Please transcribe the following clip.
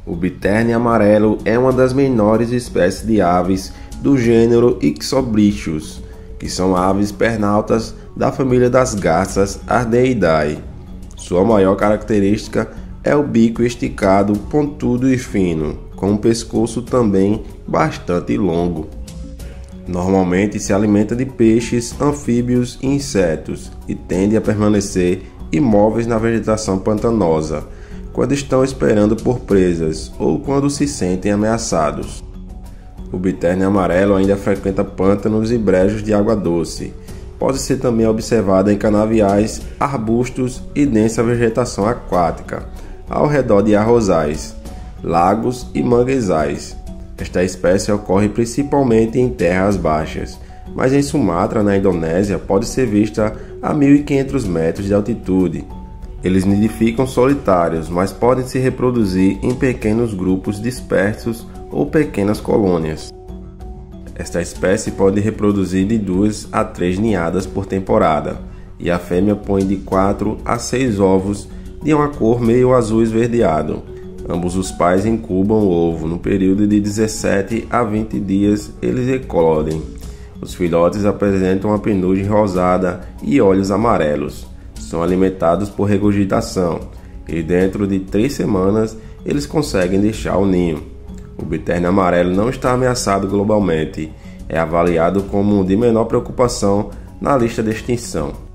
O biterne amarelo é uma das menores espécies de aves do gênero Ixobrichus, que são aves pernaltas da família das garças Ardeidae. Sua maior característica é o bico esticado, pontudo e fino, com um pescoço também bastante longo. Normalmente se alimenta de peixes, anfíbios e insetos e tende a permanecer imóveis na vegetação pantanosa, quando estão esperando por presas ou quando se sentem ameaçados. O biterne amarelo ainda frequenta pântanos e brejos de água doce. Pode ser também observado em canaviais, arbustos e densa vegetação aquática, ao redor de arrozais, lagos e manguezais. Esta espécie ocorre principalmente em terras baixas, mas em Sumatra, na Indonésia, pode ser vista a 1.500 metros de altitude. Eles nidificam solitários, mas podem se reproduzir em pequenos grupos dispersos ou pequenas colônias. Esta espécie pode reproduzir de 2 a 3 ninhadas por temporada, e a fêmea põe de 4 a 6 ovos de uma cor meio azul esverdeado. Ambos os pais incubam o ovo. No período de 17 a 20 dias, eles eclodem. Os filhotes apresentam uma penugem rosada e olhos amarelos. São alimentados por regurgitação e dentro de 3 semanas eles conseguem deixar o ninho. O biterne amarelo não está ameaçado globalmente. É avaliado como de menor preocupação na lista de extinção.